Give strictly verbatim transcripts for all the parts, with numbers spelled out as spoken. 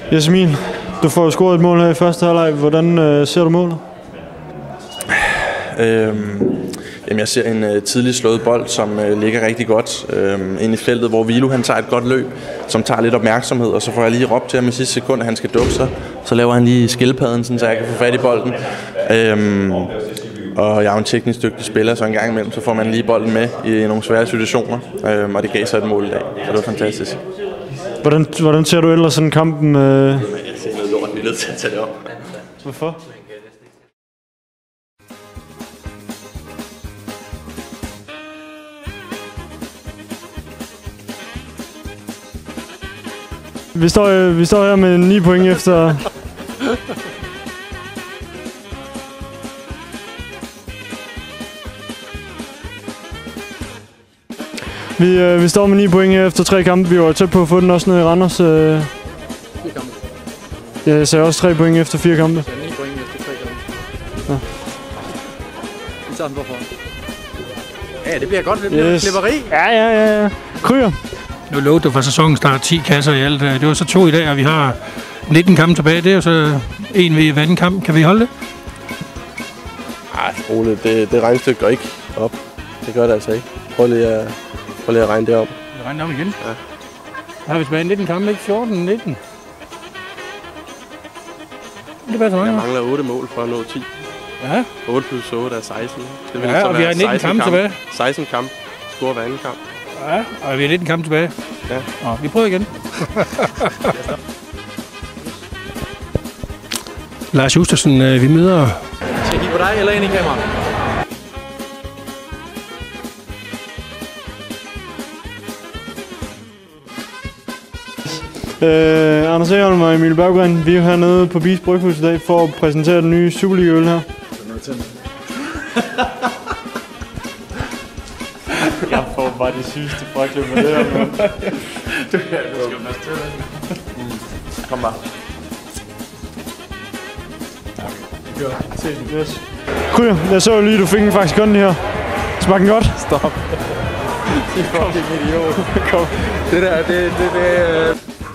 Jasmin, du får jo scoret et mål her i første halvleg. Hvordan øh, ser du målet? Øhm, jamen jeg ser en øh, tidlig slået bold, som øh, ligger rigtig godt øh, ind i feltet, hvor Vilo han tager et godt løb, som tager lidt opmærksomhed, og så får jeg lige råbt til ham i sidste sekund, at han skal dukke sig. Så laver han lige skildpadden, sådan, så jeg kan få fat i bolden. Øhm, og jeg er en teknisk dygtig spiller, så en gang imellem så får man lige bolden med i nogle svære situationer, øh, og det gav så et mål i dag, så det var fantastisk. Hvordan, hvordan ser du ellers sådan kampen? Øh... Jeg ser noget lort, vi er nødt til at tage det op. Hvorfor? Vi står, øh, vi står her med ni point efter... Vi, øh, vi står med ni point her efter tre kampe. Vi var tæt på at få den også ned i Randers. Øh... Fire kampe. Ja, jeg sagde også tre point efter fire kampe. Jeg sagde ni point efter tre kampe. Ja. Vi tager den hvorfor. Ja, det bliver godt. Det bliver yes. Klipperi. Ja, ja, ja, ja. Kryer. Nu lovede du for sæsonen start ti kasser i alt. Det var så to i dag, og vi har nitten kampe tilbage. Det er jo så en ved hver anden kamp. Kan vi holde det? Ej, roligt. Det, det regnestykke går ikke op. Det gør det altså ikke. Prøv lige at, prøv lige at regne det op. Vi regner om igen? Ja. Der har vi tilbage nitten kampe, ikke? fjorten, nitten. Det passer meget. Jeg mangler otte mål for at nå ti. Ja. otte plus otte er seksten. Det ja, og vi har nitten kampe tilbage. seksten kampe. Score hver anden kamp. Ja, og vi har nitten kampe tilbage. Ja. Nå, vi prøver igen. Lars Justersen, vi møder... Skal jeg kigge på dig eller ind i kameraet? Øh, Anders Egerholm og Emil Berggren, vi er hernede på Bis Bryghus i dag for at præsentere den nye Superliga-øl her. Jeg får bare det sygeste frygtelig med det her. Du skal jo næste Kom bare. Yes. Kryer, jeg så jo lige, du fik en faktisk kun her. Smagte den godt? Stop. Det er fucking idiot. Kom. Det der, det, det, det...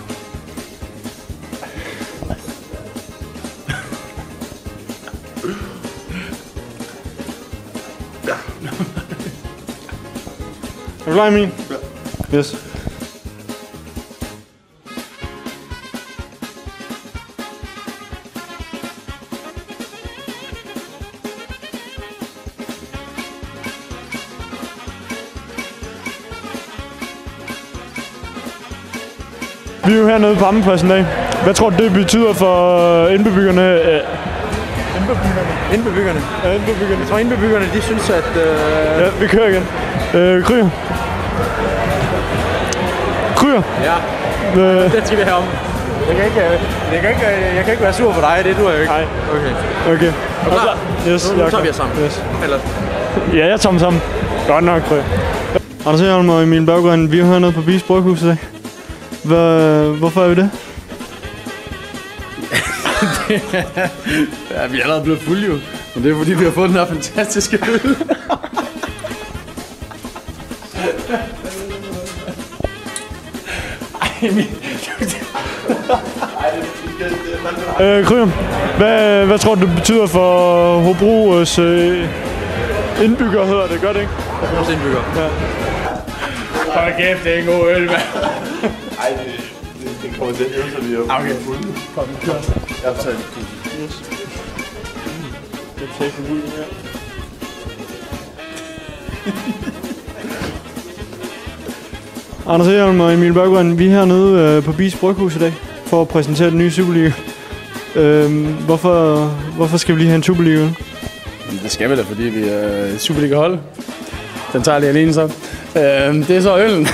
Er du klar, Emil? Ja. Yes. Vi er jo hernede på Ammerpladsen i dag. Hvad tror du, det betyder for indbebyggerne? Indbebyggerne? Indbebyggerne? Ja, indbebyggerne. Jeg tror, indbebyggerne, de synes, at... Øh... Ja, vi kører igen. Øh, Kryer. Kryer. Ja, øh... det skal vi have om. Jeg kan, ikke, jeg, kan ikke, jeg kan ikke være sur på dig, det du er jo ikke. Nej. Okay. Okay. Er du klar? Yes, nu, nu tager vi os sammen. Yes. Eller? Ja, jeg tager dem sammen. Godt nok, Kryer. Anders Egerholm og Emil Berggren, vi er hernede på Bis Bryghus i dag. Hvad, hvorfor er vi det? Ja, vi er allerede blevet fulde jo. Men det er fordi, vi har fået den her fantastiske øl. Ej, min... øh, Kryer, hvad, hvad tror du, det betyder for Hobros øh, indbygger, hedder det? Gør det ikke? Hobros indbygger? Ja. Hold kæft, det er en god øl, mand. Ej, det, det, det kommer til at øve, så vi er okay. fulde. Kom, vi kører. Jeg har taget det. Yes. Det er tæt ud her. Anders Egerholm og Emil Berggren, vi er hernede øh, på Bis Bryghus i dag for at præsentere den nye Superliga. Øh, hvorfor, hvorfor skal vi lige have en Superliga? Det skal vi da, fordi vi er et Superliga-hold. Den tager lige alene så. Øh, det er så øllen.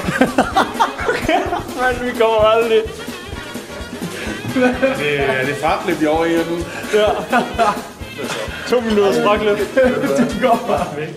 Men vi kommer aldrig. Det er det fraklip i over i den. Ja. To minutters fraklip. Det går bare væk.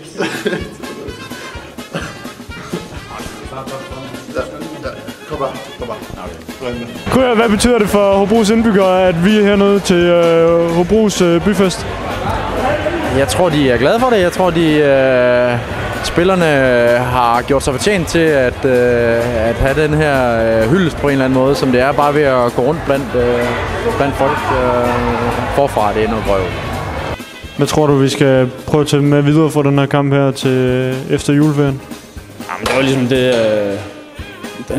Kom bare, kom bare. Okay. Kryer, hvad betyder det for Hobros indbyggere, at vi er hernede til øh, Hobros øh, byfest? Jeg tror, de er glade for det. Jeg tror, de, øh, spillerne har gjort sig fortjent til at, øh, at have den her øh, hyldest på en eller anden måde, som det er bare ved at gå rundt blandt, øh, blandt folk øh, forfra. Det er noget brøv. Hvad tror du, vi skal prøve at tage med videre for den her kamp her til efter juleferien? Jamen, det var ligesom det... Øh, den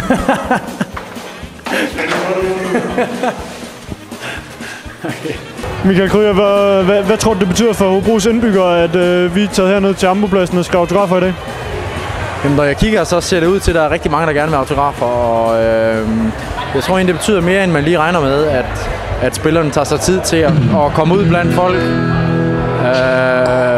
okay. Michael Kryger, hvad, hvad, hvad tror du, det betyder for Hobros indbyggere, at øh, vi er taget herned til Ambopladsen og skal autografer i dag? Jamen, når jeg kigger, så ser det ud til, at der er rigtig mange, der gerne vil have autografer. Og, øh, jeg tror egentlig, det betyder mere, end man lige regner med, at, at spillerne tager sig tid til at, at komme ud blandt folk. Øh,